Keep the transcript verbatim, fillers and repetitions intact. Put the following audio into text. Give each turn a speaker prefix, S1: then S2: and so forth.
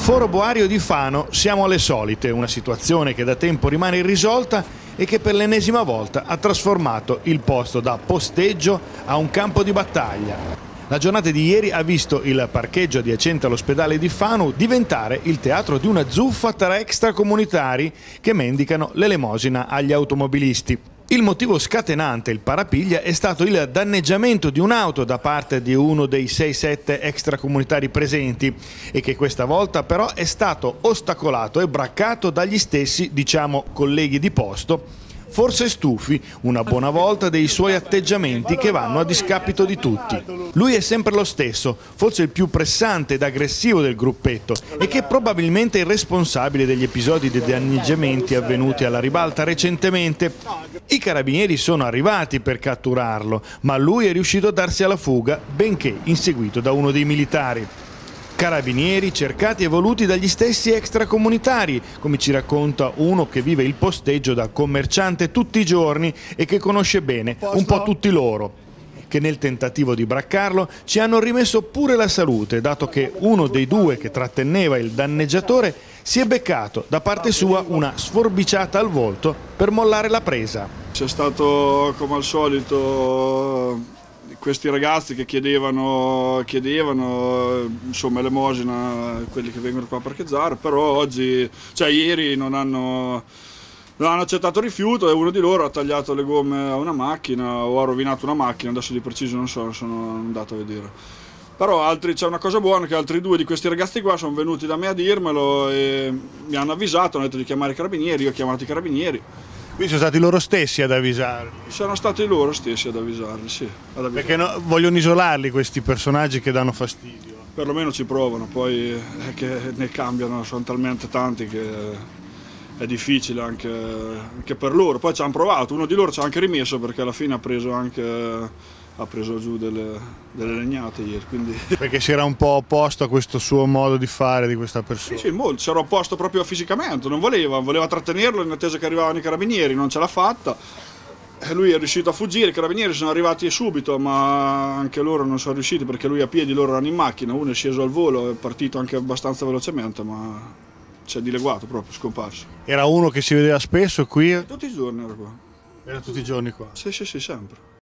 S1: Foro Boario di Fano siamo alle solite, una situazione che da tempo rimane irrisolta e che per l'ennesima volta ha trasformato il posto da posteggio a un campo di battaglia. La giornata di ieri ha visto il parcheggio adiacente all'ospedale di Fano diventare il teatro di una zuffa tra extracomunitari che mendicano l'elemosina agli automobilisti. Il motivo scatenante il parapiglia è stato il danneggiamento di un'auto da parte di uno dei sei sette extracomunitari presenti e che questa volta però è stato ostacolato e braccato dagli stessi, diciamo, colleghi di posto, forse stufi una buona volta dei suoi atteggiamenti che vanno a discapito di tutti. Lui è sempre lo stesso, forse il più pressante ed aggressivo del gruppetto e che probabilmente è il responsabile degli episodi di danneggiamenti avvenuti alla ribalta recentemente. I carabinieri sono arrivati per catturarlo, ma lui è riuscito a darsi alla fuga, benché inseguito da uno dei militari. Carabinieri cercati e voluti dagli stessi extracomunitari, come ci racconta uno che vive il posteggio da commerciante tutti i giorni e che conosce bene un po' tutti loro, che nel tentativo di braccarlo ci hanno rimesso pure la salute, dato che uno dei due che tratteneva il danneggiatore si è beccato da parte sua una sforbiciata al volto per mollare la presa.
S2: C'è stato, come al solito, questi ragazzi che chiedevano, chiedevano insomma elemosina, quelli che vengono qua a parcheggiare, però oggi, cioè ieri non hanno, non hanno accettato rifiuto e uno di loro ha tagliato le gomme a una macchina o ha rovinato una macchina, adesso di preciso non so, sono andato a vedere. Però altri, c'è una cosa buona che altri due di questi ragazzi qua sono venuti da me a dirmelo e mi hanno avvisato, hanno detto di chiamare i carabinieri, io ho chiamato i carabinieri.
S1: Quindi sono stati loro stessi ad avvisarli?
S2: Sono stati loro stessi ad avvisarli, sì. Ad avvisarli.
S1: Perché no, vogliono isolarli questi personaggi che danno fastidio?
S2: Perlomeno ci provano, poi è che ne cambiano, sono talmente tanti che è difficile anche, anche per loro. Poi ci hanno provato, uno di loro ci ha anche rimesso perché alla fine ha preso anche... ha preso giù delle, delle legnate ieri, quindi...
S1: Perché si era un po' opposto a questo suo modo di fare di questa persona?
S2: Sì, sì, molto, si era opposto proprio fisicamente, non voleva, voleva trattenerlo in attesa che arrivavano i carabinieri, non ce l'ha fatta. E lui è riuscito a fuggire, i carabinieri sono arrivati subito, ma anche loro non sono riusciti perché lui a piedi, loro erano in macchina, uno è sceso al volo, è partito anche abbastanza velocemente, ma si è dileguato proprio, scomparso.
S1: Era uno che si vedeva spesso qui?
S2: Tutti i giorni era qua.
S1: Era tutti i giorni qua?
S2: Sì, sì, sì, sempre.